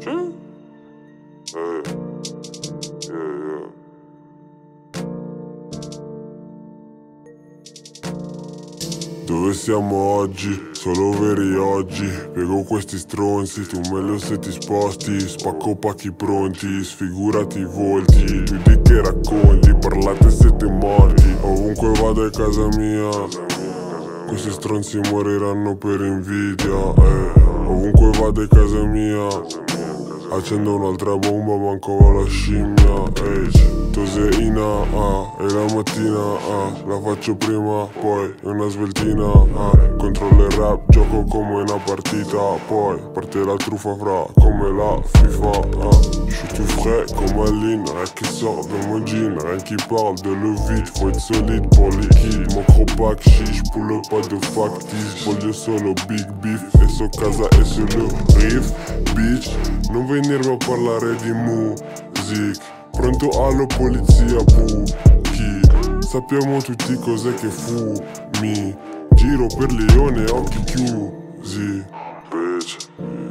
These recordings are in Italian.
Dove siamo oggi? Solo veri oggi. Piego questi stronzi, tu meglio se ti sposti. Spacco pacchi pronti, sfigurati i volti. Tu di che racconti, parlate siete morti. Ovunque vado è casa mia. Questi stronzi moriranno per invidia. Ovunque vado è casa mia. Accendo un'altra bomba, manco va la scimmia. Toseina, e la mattina, la faccio prima, poi una sveltina, controllo il rap, gioco come una partita, poi parte la truffa fra, come la FIFA, Je suis tout frais comme Aline, rien qui sort de mon jean, rien qui parle de l'eau vide, faut être solide pour liquide, mon cropac chiche, pour le pas de factice, voglio solo big beef, e so casa e solo riff, bitch, non venirmi a parlare di music. Pronto alla polizia, buchi. Sappiamo tutti cos'è che fumi. Giro per Leone, occhi chiusi. Bitch.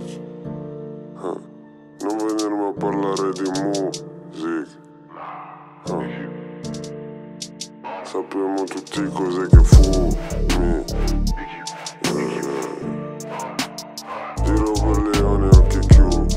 Non venirmi a parlare di music. Sappiamo tutti cos'è che fumi. Giro per Leone, occhi chiusi.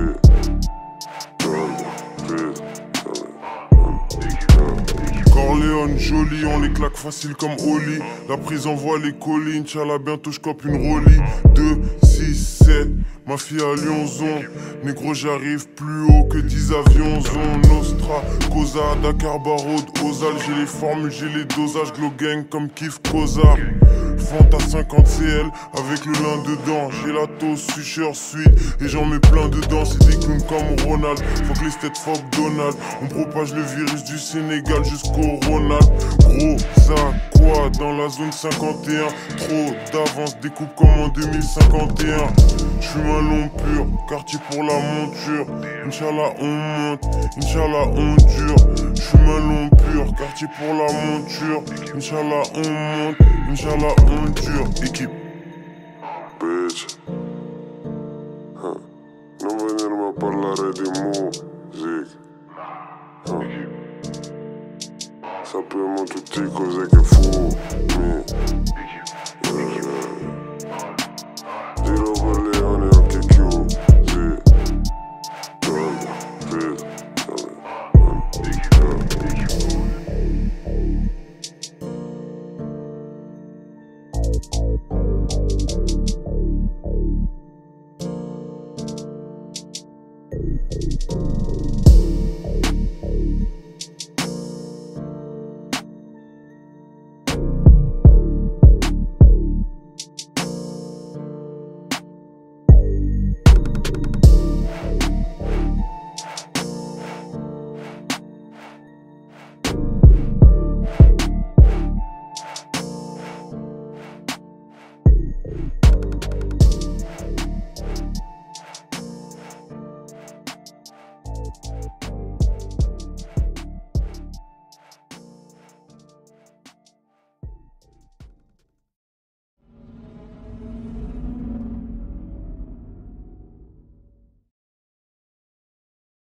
Corleone, joli, on les claque facile comme Oli. La prise envoie les colis, Inch'Allah bientôt j'cope une Rollie. 2, 6, 7, ma fille à Lyonzon. Négro j'arrive plus haut que 10 avions. Zone Nostra, Cosa, Dakar, Barod, Ozal. J'ai les formules, j'ai les dosages, Glow Gang comme Kif Koza. Fanta 50 CL avec le lin dedans. J'ai la toast, sucheur, suite et j'en mets plein dedans. C'est des clowns comme Ronald. Faut que les têtes fuck Donald. On propage le virus du Sénégal jusqu'au Ronald. Gros, ça quoi dans la zone 51. Trop d'avance, découpe comme en 2051. J'fume un long pur, quartier pour la monture. Inch'Allah on monte, Inch'Allah on dure. J'fume un long pur, quartier pour la monture. Inch'Allah on monte, Inch'Allah on dure. Équipe. Bitch. Non venirmi a parlare di music. Sappiamo tutti cos'è che fumi.